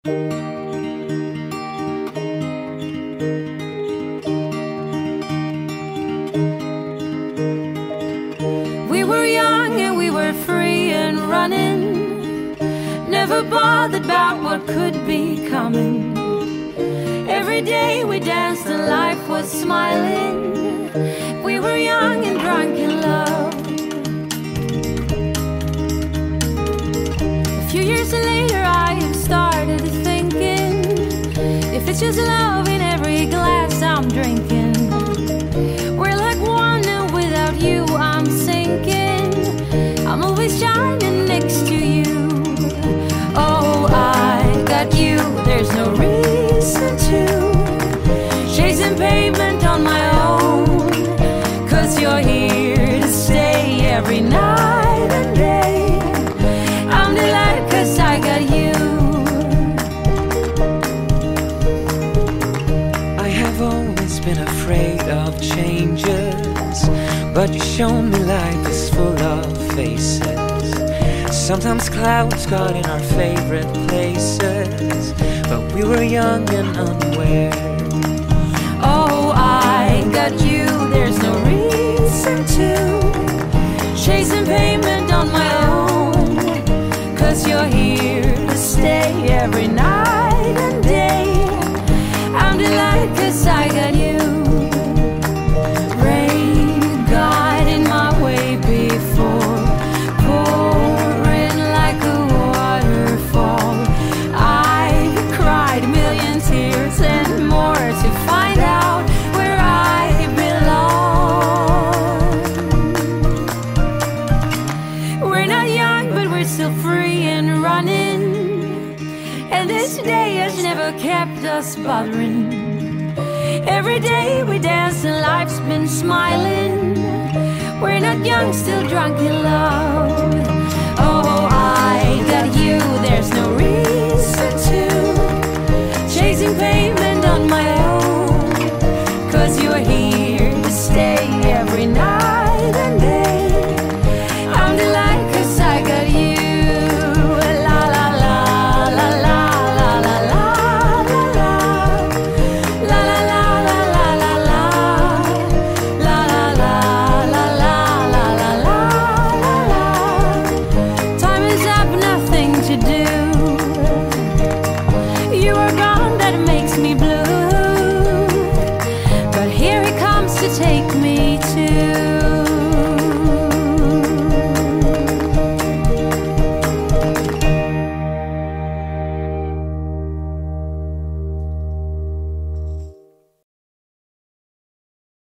We were young and we were free and running, never bothered about what could be coming. Every day we danced and life was smiling. We were young and drunk in love. A few years later I have started thinking, if it's just love in every glass I'm drinking, we're like one and without you I'm sinking. I'm always shining next to you. Oh, I got you, there's no reason to chasing pavement on my own, 'cause you're here to stay every night and day. I'm delighted 'cause I got you. I have always been afraid of changes, but you show me life is full of faces. Sometimes clouds got in our favorite places, but we were young and unaware. Oh, I got you, there's no reason to chasing pavement on my own, 'cause you're here to stay every night and day. I'm delighted 'cause I got you. Rain got in my way before, pouring like a waterfall. I cried a million tears and more to find out where I belong. We're not young, but we're still free and running, and this day has never kept us bothering. Every day we dance and life's been smiling. We're not young, still drunk in love. Oh, I got you, there's no